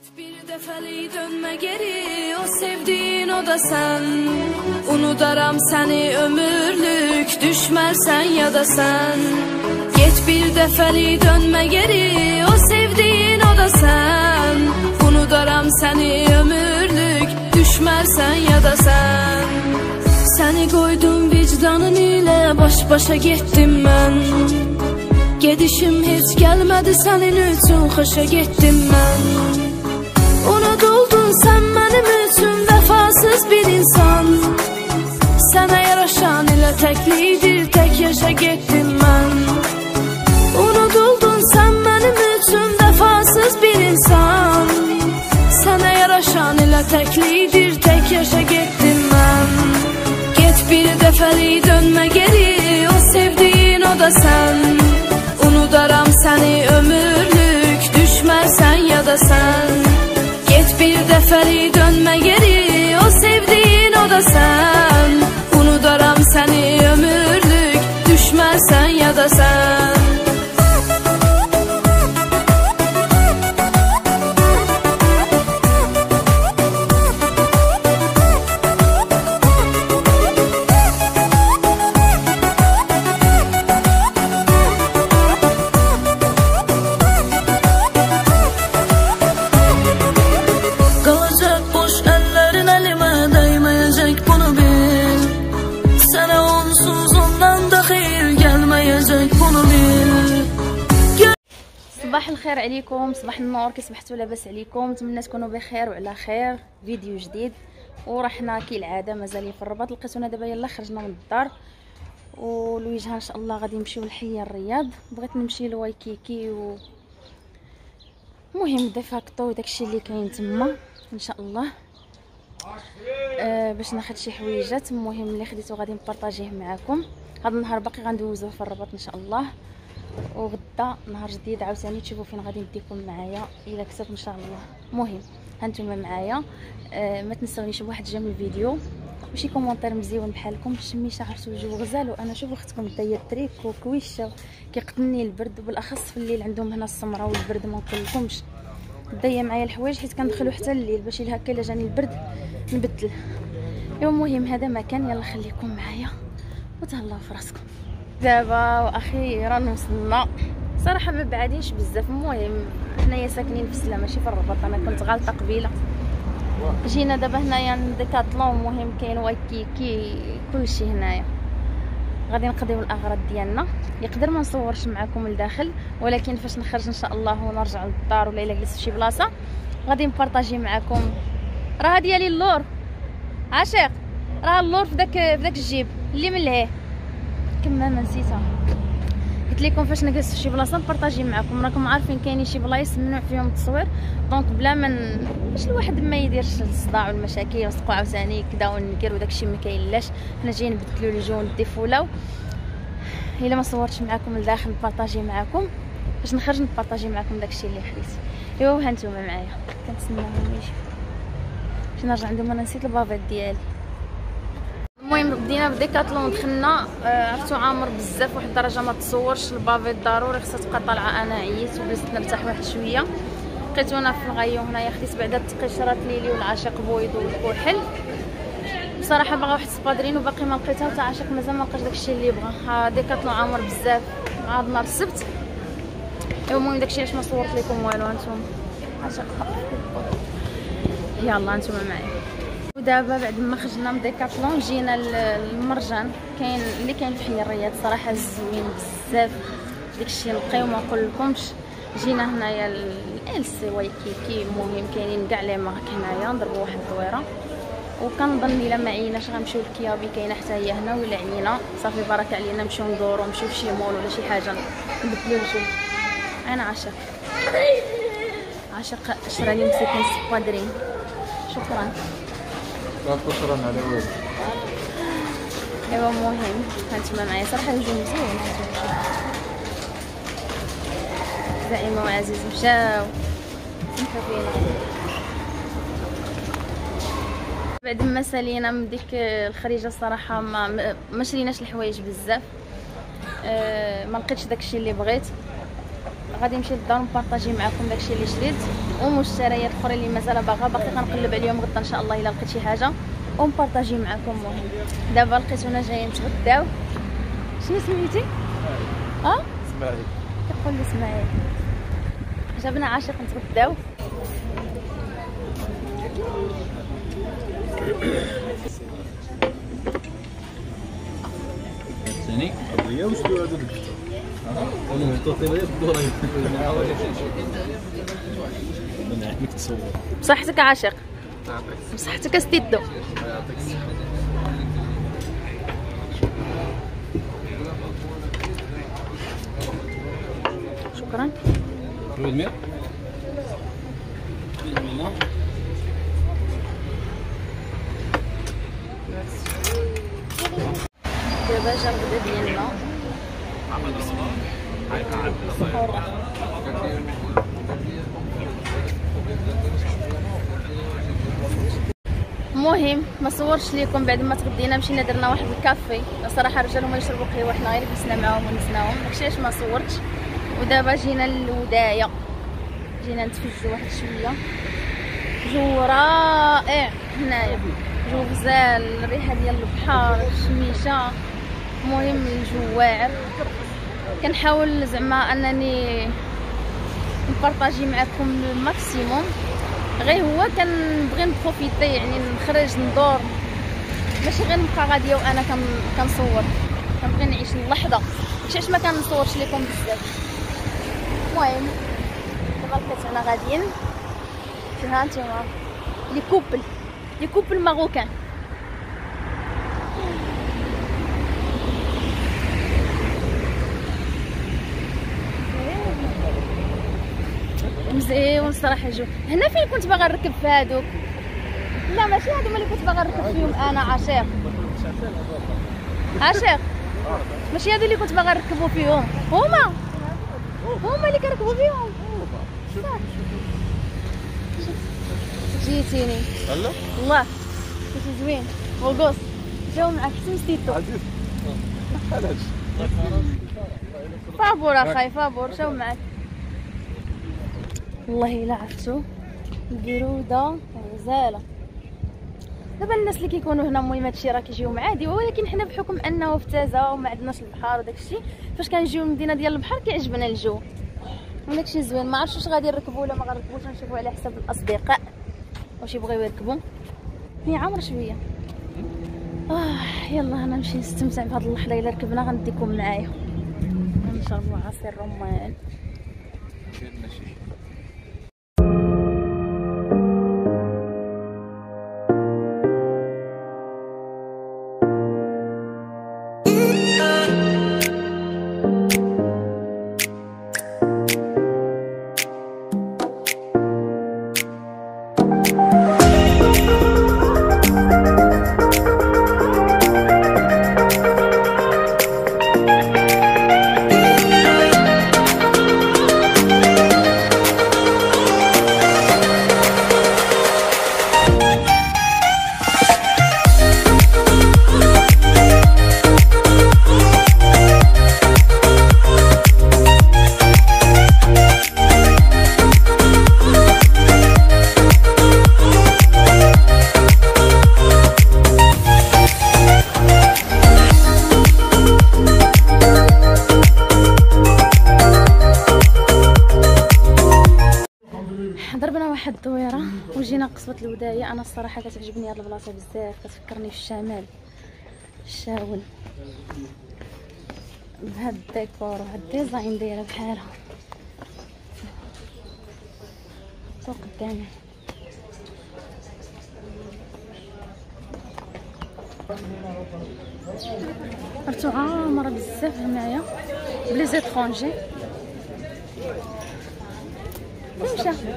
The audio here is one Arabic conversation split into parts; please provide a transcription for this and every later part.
Bir dəfəlik dönmə geri, o sevdiğin o da sen. Unudaram səni ömürlük, düşmərsən ya da sen. Get bir dəfəlik dönmə geri, o sevdiğin o da sen. Unudaram səni ömürlük, düşmərsən ya da sen. Səni qoydum vicdanın ilə, baş-başa getdim mən. Gedişim heç gəlmədi sənin üçün, xoşa getdim mən. Unutuldun sen benim için, vefasız bir insan. Sana yaraşan ile teklidir, tek yaşa gittim ben. Unutuldun sen benim için, vefasız bir insan. Sana yaraşan ile teklidir, tek yaşa gittim ben. Get bir dəfəlik dönme geri, o sevdiğin o da sen. Unudaram səni ömürlük, düşmərsən ya da sen. Get bir dəfəlik dönmə geri, o sevdiğin o da sen. Unudaram səni ömürlük, düşmərsən ya da sen. صباح الخير عليكم، صباح النور، كي صبحتوا لاباس عليكم؟ نتمنى تكونوا بخير وعلى خير. فيديو جديد ورحنا كالعاده مازالين في الرباط. لقيتونا دابا يلا خرجنا من الدار والوجهه ان شاء الله غادي نمشيو لحي الرياض. بغيت نمشي لوايكيكي و المهم ديفاكتو وداكشي اللي كاين تما ان شاء الله باش ناخذ شي حويجات. المهم اللي خديتو غادي نبارطاجيه معكم. هذا النهار باقي غندوزوه في الرباط ان شاء الله، وغدا نهار جديد عاوتاني تشوفوا فين غادي نديكم معايا الا كتب ان شاء الله. المهم هانتوما معايا، ما تنسونيش بواحد جيم الفيديو وشي كومونتير مزيون بحالكم. شميشه عرفتوا الجو غزال، وانا شوفوا اختكم دايره تريك وكويشه كيقتلني البرد، وبالاخص في الليل عندهم هنا السمره والبرد ما نقولكمش. دايه معايا الحوايج حيت كندخلوا حتى الليل باش الا هكا الا جاني البرد نبدل. المهم هذا مكان، يلا خليكم معايا وتهلاو في راسكم. دابا واخيرا وصلنا، صراحه ما بعادينش بزاف. المهم حنايا ساكنين في السلا ماشي في الرباط، انا كنت غالطه قبيله. جينا دابا هنايا ديكاتلون، المهم كاين وايكيكي كلشي هنايا. غادي نقضيو الاغراض ديالنا. يقدر ما نصورش معكم الداخل، ولكن فاش نخرج ان شاء الله ونرجع للدار ولا الا جلست في شي بلاصه غادي نبارطاجي معكم. راه ديالي اللور عاشق، راه اللور في داك الجيب اللي من لهيه كمامه نسيتها. قلت لكم فاش نجلس في شي بلاصه نبارطاجي معكم. راكم عارفين كاينين شي بلايص ممنوع فيهم التصوير، دونك بلا باش الواحد ما يديرش الصداع والمشاكل ونسقوا عاوتاني كدا ونكر وداكشي ما كاينلاش. حنا جايين نبدلوا الجو نديفولاو. الا ما صورتش معكم لداخل نبارطاجي معكم، باش نخرج نبارطاجي معكم داكشي اللي خديت. ايوا هانتوما معايا كنتسناهم يجيو باش نرجع عندهم. انا نسيت البافيت ديالي. المهم بدينا بديكاتلون، دخلنا عرفتو عامر بزاف واحد الدرجه ما تصورش. البافيت ضروري خصها تبقى طالعه. انا عييت وجلست نرتاح واحد شويه. لقيتونا في الغيو هنايا، خديت بعدا التقشرات ليلي والعاشق بويض والكحل. بصراحه باغا واحد سبادرين وباقي ما لقيتها، وتا عاشق مازال ما لقاش داكشي اللي بغا. ديكاتلون عامر بزاف عاد نهار السبت. المهم داكشي علاش ما صورت لكم والو. هانتوما عاشق يلا هانتوما معايا. ودابا بعد ما خرجنا من ديكاتلون جينا للمرجان كاين اللي كاين في حي الرياض. صراحه زوين بزاف داكشي نقيو ما نقولكمش. جينا هنايا الالسي وايكيكي. المهم كاينين كاع لي مارك هنايا، نضربوا واحد الدويره. وكنظن الا ما عيناش غنمشيو لكيابي، كاينه حتى هي هنا. ولا عينا صافي بركه علينا نمشيو ندورو، نمشيو لشي مول ولا شي حاجه نبدلو الجو. انا عاشق شراني مسكين سبادرين. شكرا. شكرا على والو. ايوا المهم هانتوما معايا. صراحه الجو مزيان. زعيمه وعزيز مشاو سمحوا فينا. بعد ما سالينا من ديك الخريجه الصراحه ما شريناش الحوايج بزاف. ما لقيتش داكشي اللي بغيت. غادي نمشي للدار نبارطاجي معكم داكشي اللي شريت ومشتريات اخرى اللي مازال باقي غنقلب عليهم غدا ان شاء الله الا لقيت شي حاجه ونبارطاجي معكم. المهم دابا لقيتونا جايين نتغداو. شنو سميتي؟ اسماعيل. كيقول لي اسماعيل. جابنا عاشق نتغداو. ثاني قضيه واش هادو الكفته انا مستطيل الدور من عندك تصور بصحتك عاشق. بصحتك استيدو. شكرا. الماء دابا جا الغدا ديالنا. المهم ما صورش لكم بعد ما تغدينا مشينا درنا واحد الكافي. صراحه الرجال هما يشربوا قهوه حنا غير جلسنا معاهم ونسناهم داكشي علاش ما صورتش. ودابا جينا للودايه جينا نتفزوا واحد شويه. جو رائع هنايا جو غزال الريحه ديال البحر الشميشه. المهم الجو واعر. كنحاول زعما انني نبارطاجي معكم الماكسيموم. غير هو كنبغي نبروفيتي يعني نخرج ندور ماشي غير نبقى غاديه وانا كنصور. كنبغي نعيش اللحظه علاش ما كنصورش لكم بزاف. المهم دابا لقيتنا غاديين ها نتوما لي كوبل ماروكان. مزيون صراحه جو. هنا فين كنت باغا نركب في هادوك؟ لا ماشي هادو اللي كنت باغا نركب فيهم انا عاشق. ماشي هادو اللي كنت باغا نركبوا فيهم. هما اللي كنركبوا فيهم. جيتيني والله كنتي زوين وقص جاو معاك حتى مستيتو. علاش فابور اخاي فابور جاو معاك. والله الا عرفتو البروده غزاله. دابا الناس اللي كيكونوا هنا المهم هادشي راه كيجيو عادي ولكن حنا بحكم انه في تازه وما عندناش البحر وداكشي فاش كنجيو للمدينه ديال البحر كيعجبنا الجو وداكشي زوين. ما عرفتش واش غادي نركبوا ولا ما غنركبوش نشوفوا على حسب الاصدقاء واش يبغيو يركبوا. هي عامره شويه. يلا انا نمشي نستمتع بهاد اللحظه. الا ركبنا غنديكم معايا نشربوا عصير رمان. ضربنا واحد الدويره وجينا قصبة الودايه. انا الصراحه كتعجبني هاد البلاصه بزاف كتفكرني في الشمال الشاول بهاد الديكور وهاد الديزاين دايره بحالها. حطو قدامي عرفتو عامره بزاف هنايا بلي زيترونجي. فين مشى؟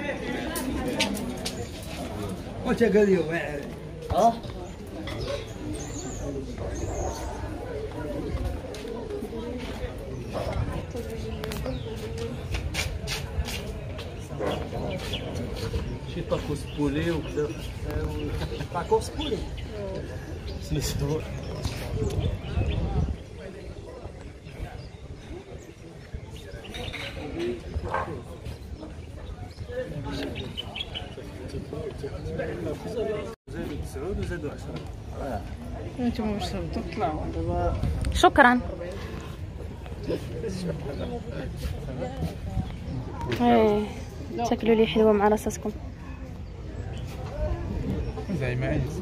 واش قال لي واعر شي طاكوس بولي وكذا. طاكوس بولي سميتو زادوا 9 وزادوا 10. انتم واش تطلعوا دابا؟ شكرا. تاكلوا لي حلوه مع راساتكم. زعما عايز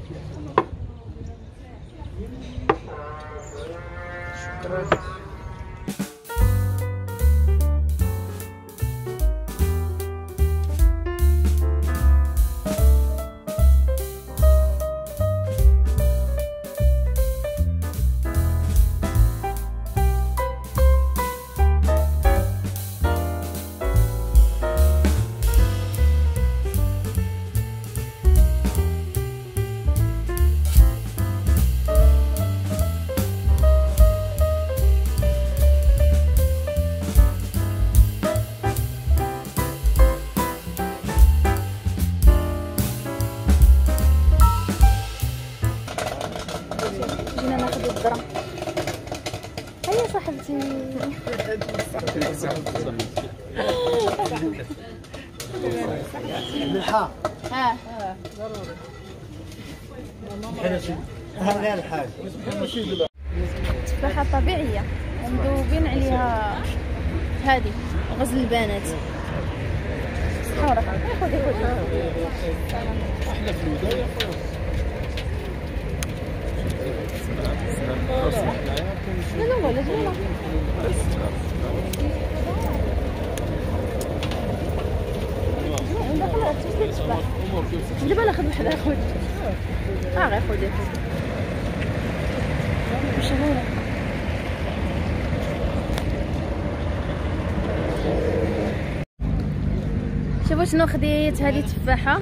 جينا ناخذ الذره. هيا صاحبتي. الملحة ها هلا الحاج. تفاحه طبيعيه ومذوبين عليها هذه غزل البنات. صحه خذي احنا في البدايه لا ولا جينا دابا ناخذ وحده اخويا. غير خذي واش هو شوفوا شنو خديت. هذه تفاحه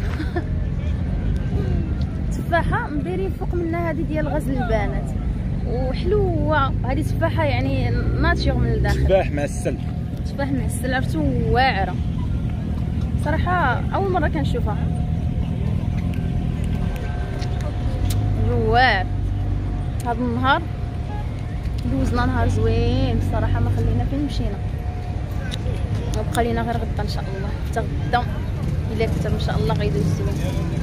تفاحه مديرين فوق منها هذه ديال غزل البنات وحلوه. هذه تفاحه يعني ناتشور من الداخل. تفاح معسل. تفاح معسل عرفتو واعره صراحه. اول مره كنشوفها. جوار. هذا النهار دوزنا نهار زوين بصراحه. ما خلينا فين مشينا. وبقى لينا غير غدا ان شاء الله. حتى غدا الا كتب ان شاء الله غيدوز زوين.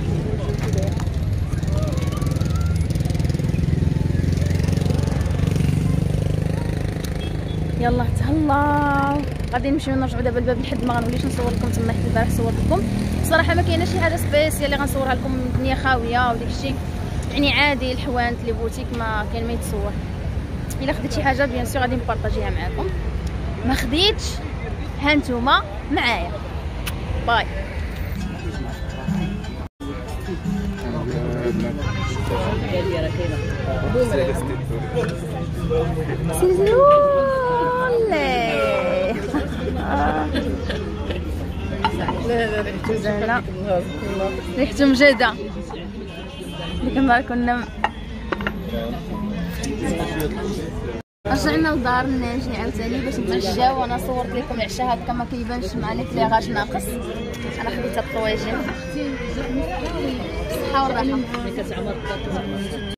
يلا تهلاو. غادي نمشيو نرجعوا دابا للباب لحد ما غنوليش نصور لكم تما. حيت البارح صورت لكم بصراحه ما كايناش شي حاجه سبيسيال اللي غنصورها لكم. الدنيا خاويه وداك الشيء يعني عادي. الحوانت لي بوتيك ما كاين ما يتصور. الا خديت شي حاجه بيان سور غادي نبارطاجيها معكم. ما خديتش ها نتوما معايا. باي. لا ريحتو زهله. ريحتو مجاده. ديك النهار كنا رجعنا لدار الناجي عاوتاني باش نتعشاو. وانا صورت لكم العشاء هكا ما كيبانش مع ليكليغاج ناقص. انا خديت الطواجن. بالصحه والراحه.